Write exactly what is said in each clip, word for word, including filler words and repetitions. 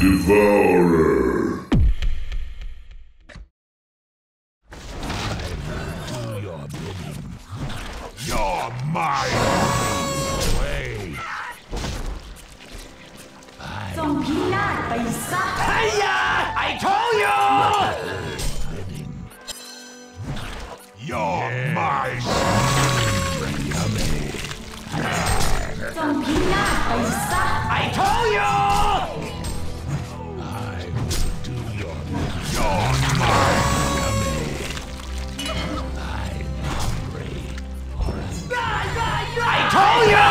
Devourer. You're mine! Away! จงพินาศไปซะ Hiya! I told you! You're mine! Yummy! จงพินาศไปซะ I told you! I will do your You're mine! Yummy! I'm hungry. I told you!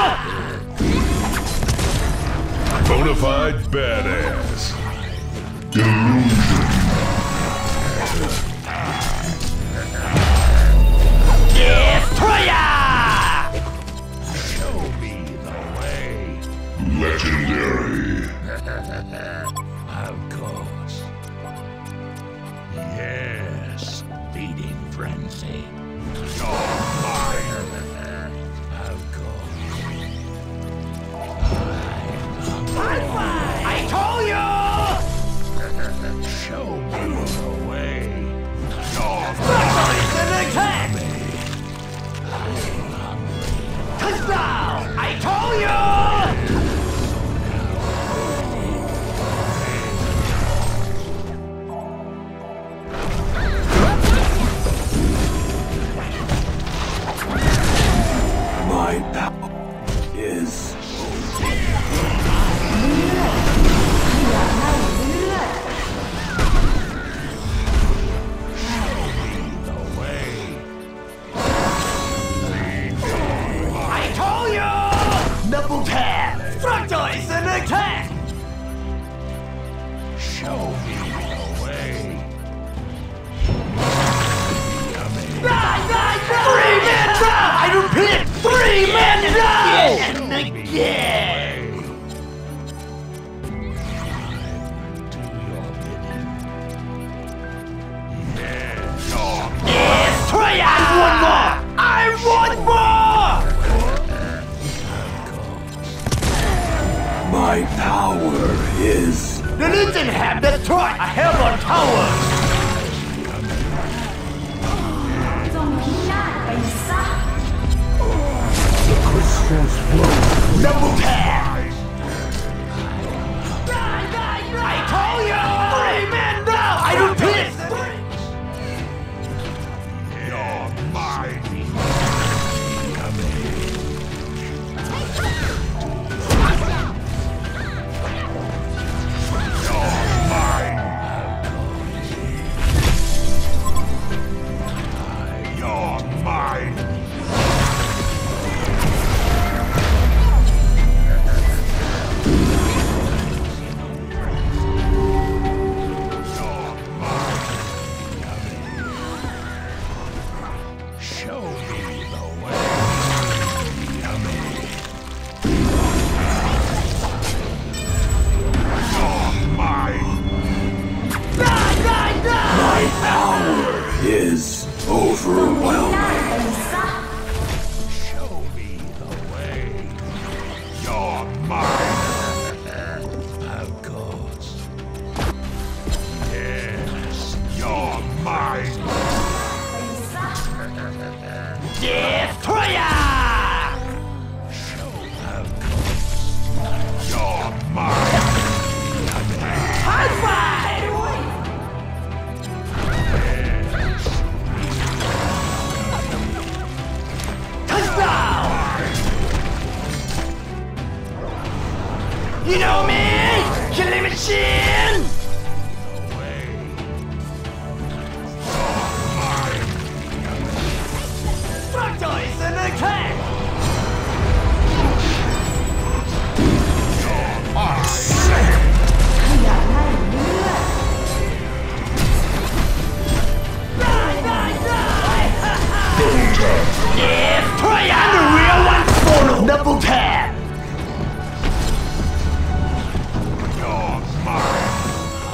Bonafide badass. Delusion. Destroyer! Show me the way. Legendary. Of course. Yes, feeding frenzy. You're mine. Of course. I told you! Show me the way. You're mine. An attack! Touchdown! I told you! My power is อยากให้เลือด The way. I told you! Double tap! Fractalize an attack! Show me the way. Yummy. Die, die, die! Three men down! I repeat, three men down! And again! Do your bidding. Yeah. Destroyer! I want more! I want more! my power is The Legion have destroyed a Hellborn tower! จงพินาศไปซะ the crystals flow. Double tap! I told you! Three men down! I repeat! You're mine! You're mine! Show me the way. Yummy. You're mine. Die, die, die! My power is จงพินา overwhelming. ศไปซะ Show me the way. You're mine. Of course. Yes, you're mine. ไปซะ Destroyer! Show of course. You're mine. High five! Touchdown! You know me, killing machine. Fractalize an attack! I say อยากให้เลือด die, die, die! Destroyer! I'm the real one full of double tap! You're mine!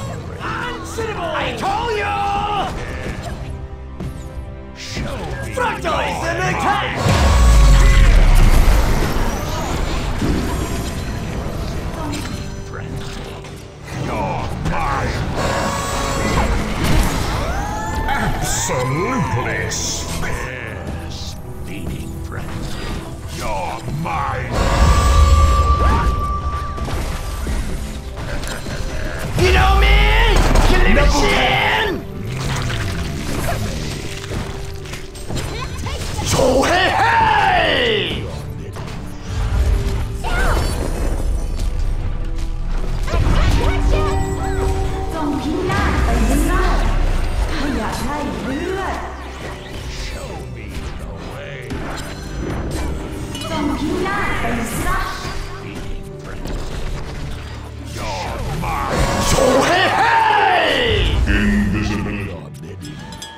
mine! You know me! Killing machine! So hey hey! จงพินาศไปให้ราบถ้าอยากได้เลือดจงพินาศไปซะ So hey hey! Invisibility.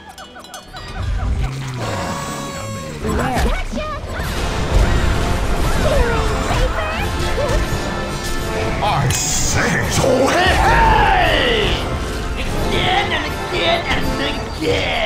I say! So hey hey! Again and again and again!